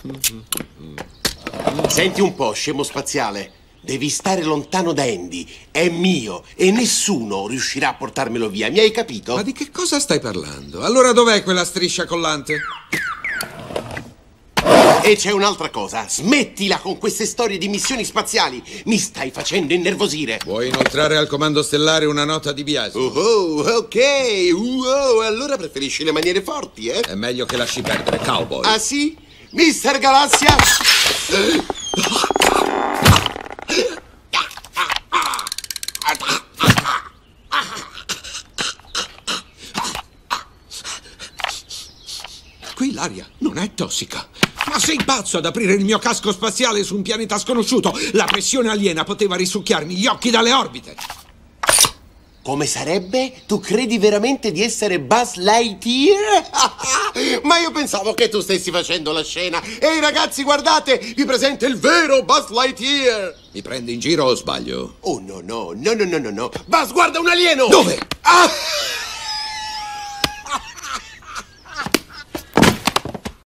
Senti un po', scemo spaziale. Devi stare lontano da Andy. È mio e nessuno riuscirà a portarmelo via. Mi hai capito? Ma di che cosa stai parlando? Allora dov'è quella striscia collante? E c'è un'altra cosa. Smettila con queste storie di missioni spaziali. Mi stai facendo innervosire. Vuoi inoltrare al comando stellare una nota di biasimo? Oh, ok. Allora preferisci le maniere forti, eh? È meglio che lasci perdere, cowboy. Ah, sì? Mister Galassia? Qui l'aria non è tossica. Ma sei pazzo ad aprire il mio casco spaziale su un pianeta sconosciuto? La pressione aliena poteva risucchiarmi gli occhi dalle orbite. Come sarebbe? Tu credi veramente di essere Buzz Lightyear? Ma io pensavo che tu stessi facendo la scena. Ehi ragazzi, guardate, vi presento il vero Buzz Lightyear. Mi prendi in giro o sbaglio? Oh no. Buzz, guarda un alieno! Dove? Ah!